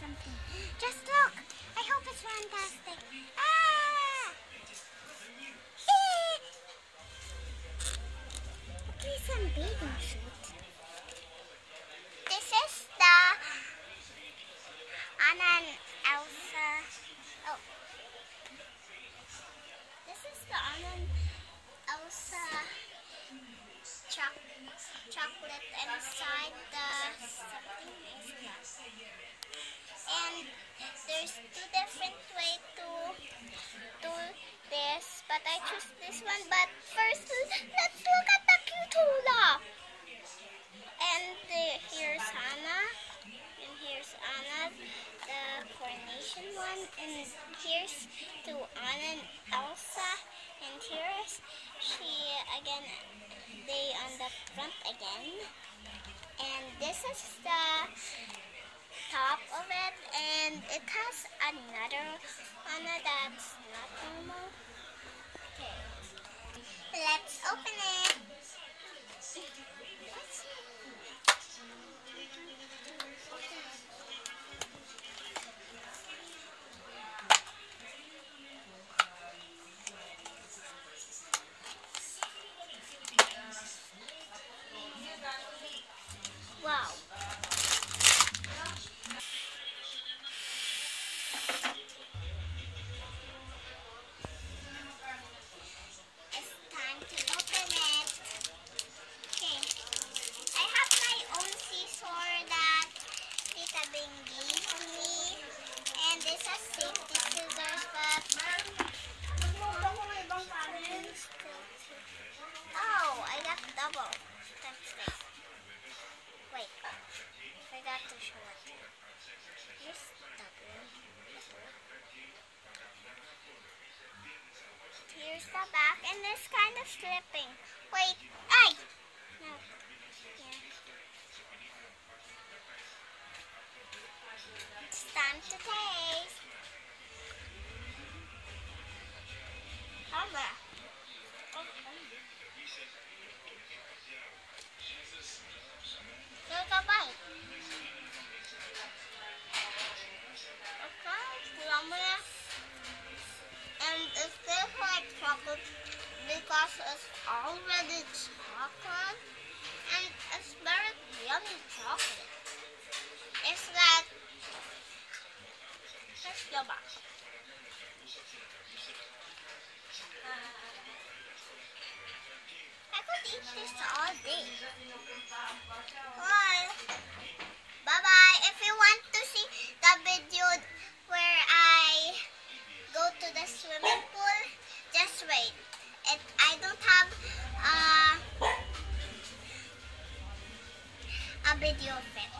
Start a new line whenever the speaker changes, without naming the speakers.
something. Just look. I hope it's fantastic. Ah! Okay, some bathing suit. This is the Anna and Elsa. Oh. This is the Anna and Elsa chocolate inside the something. And there's two different ways to do this, but I choose this one. But first, let's look at the cute hula. And here's Anna, and here's Anna, the coronation one, and here's to Anna and Elsa, and here's she again. They on the front again, and this is the top of it, and it has another Anna that's not normal. Okay, let's open it. Wow. It's time to open it. Okay. I have my own scissor that Tita Bing gave to me. And this has safety scissors, but oh, I got double. That's it. Wait, forgot to show it. Here's double. Here's the back, and it's kind of slipping. Wait, ay! No. Yeah. It's time to taste. How's Take a bite. Okay, yummy. And it tastes like chocolate because it's already chocolate. And it's very yummy chocolate. It's like, let's go back. I could eat this all day. Bye-bye. If you want to see the video where I go to the swimming pool, just wait. I don't have a video of it.